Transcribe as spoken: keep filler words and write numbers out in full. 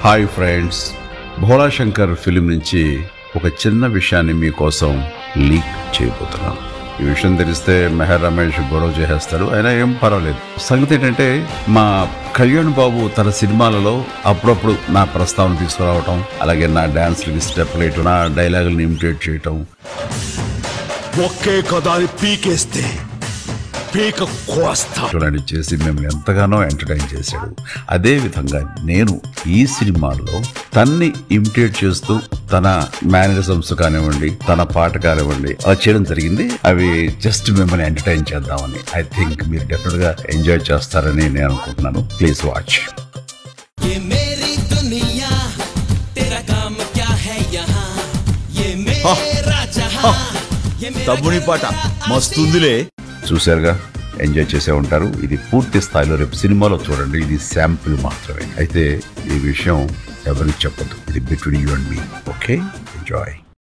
Hi friends, Bhola Shankar film నుంచి ఒక చిన్న విషయాన్ని మీకోసం లీక్ చేయబోతున్నాను. ఈ విషయం తెలిస్తే మెహర్ రమేష్ గొడవ చేసేస్తాడు, అయినా ఏం పర్వాలేదు. సంగతి ఏంటంటే, మా కళ్యాణ్ బాబు తన సినిమాలలో అప్పుడప్పుడు నా ప్రస్తావన తీసుకురావటం, అలాగే నా డాన్స్లకి స్టెప్ వేయటం, నా డైలాగులను ఇమిటేట్ చేయటం, ఒకే కదాని పీకేస్తే పీక కోస్తా చేసి మిమ్మల్ని ఎంతగానో ఎంటర్టైన్ చేశాడు. అదే విధంగా నేను ఈ సినిమాల్లో తన్ని ఇమిటేట్ చేస్తూ తన మేనరిజమ్స్ కానివ్వండి, తన పాట కానివ్వండి అలా చేయడం జరిగింది. అవి జస్ట్ మిమ్మల్ని ఎంటర్టైన్ చేద్దామని. ఐ థింక్ మీరు డెఫినెట్ గా ఎంజాయ్ చేస్తారని నేను అనుకుంటున్నాను. Please watch. తమ్ముని పాట మస్తుందిలే. చూశారుగా, ఎంజాయ్ చేసే ఉంటారు. ఇది పూర్తి స్థాయిలో రేపు సినిమాలో చూడండి. ఇది శాంపుల్ మాత్రమే. అయితే ఈ విషయం ఎవరికి చెప్పదు. ఇది between you and me. Okay, enjoy.